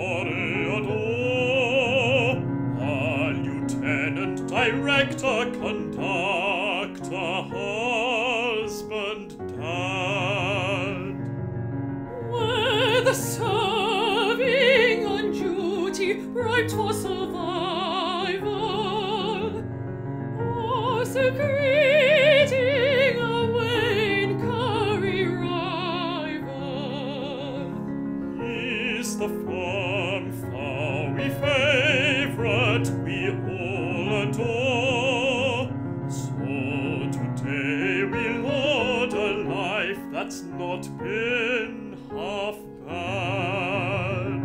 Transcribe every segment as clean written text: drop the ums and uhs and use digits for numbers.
toreador, a lieutenant, director, conductor, husband, dad. Whether serving on duty, bribed for survival, or secreting a vain curry rival, Is the firm fowy favourite we all adore. So today we laud a life that's not been half bad.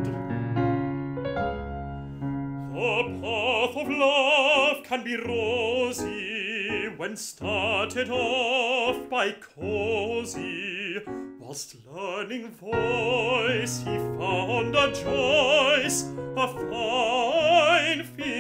The path of love can be rosy when started off by Cosy. Whilst learning voice, he found a Joyce, a fine